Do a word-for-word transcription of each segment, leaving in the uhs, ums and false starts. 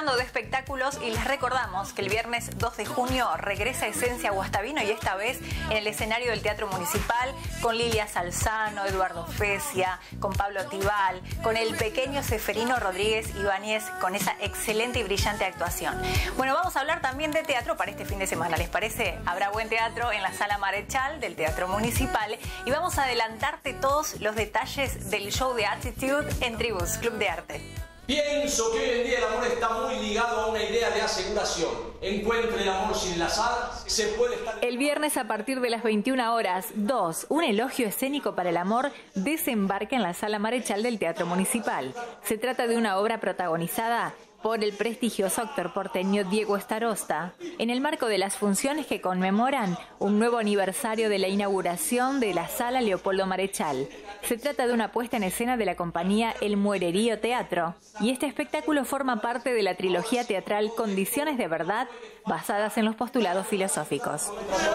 hablando de espectáculos y les recordamos que el viernes dos de junio regresa Esencia Guastavino y esta vez en el escenario del Teatro Municipal con Lilia Salzano, Eduardo Fecia, con Pablo Tibal, con el pequeño Seferino Rodríguez Ibáñez con esa excelente y brillante actuación. Bueno, vamos a hablar también de teatro para este fin de semana, ¿les parece? Habrá buen teatro en la Sala Marechal del Teatro Municipal y vamos a adelantarte todos los detalles del show de Attitude en Tribus, Club de Arte. Pienso que hoy en día el amor está muy ligado a una idea de aseguración. Encuentre el amor sin la sal, se puede estar... El viernes a partir de las veintiuna horas, dos, un elogio escénico para el amor, desembarca en la Sala Marechal del Teatro Municipal. Se trata de una obra protagonizada por el prestigioso actor porteño Diego Starosta, en el marco de las funciones que conmemoran un nuevo aniversario de la inauguración de la Sala Leopoldo Marechal. Se trata de una puesta en escena de la compañía El Muererío Teatro, y este espectáculo forma parte de la trilogía teatral Condiciones de Verdad, basadas en los postulados filosóficos.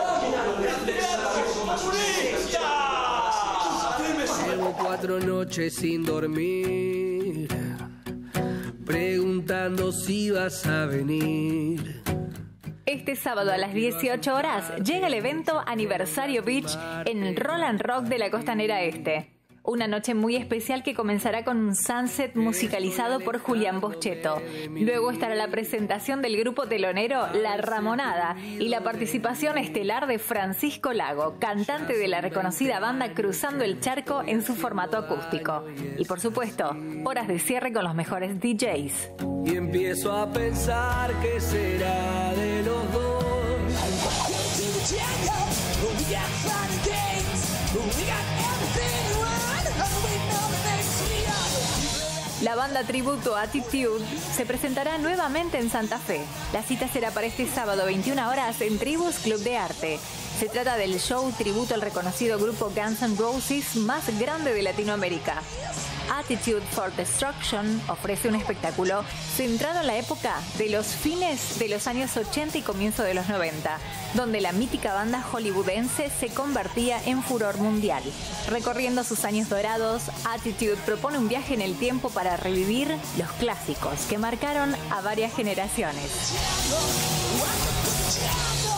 Llevo cuatro noches sin dormir, preguntando si vas a venir. Este sábado a las dieciocho horas llega el evento Aniversario Beach en el Roland Rock de la Costanera Este. Una noche muy especial que comenzará con un sunset musicalizado por Julián Boschetto. Luego estará la presentación del grupo telonero La Ramonada y la participación estelar de Francisco Lago, cantante de la reconocida banda Cruzando el Charco en su formato acústico. Y por supuesto, horas de cierre con los mejores D Js. Y empiezo a pensar que será de los dos. La banda tributo Attitude se presentará nuevamente en Santa Fe. La cita será para este sábado veintiuna horas en Tribus Club de Arte. Se trata del show tributo al reconocido grupo Guns N' Roses más grande de Latinoamérica. Attitude for Destruction ofrece un espectáculo centrado en la época de los fines de los años ochenta y comienzo de los noventa, donde la mítica banda hollywoodense se convertía en furor mundial. Recorriendo sus años dorados, Attitude propone un viaje en el tiempo para revivir los clásicos que marcaron a varias generaciones.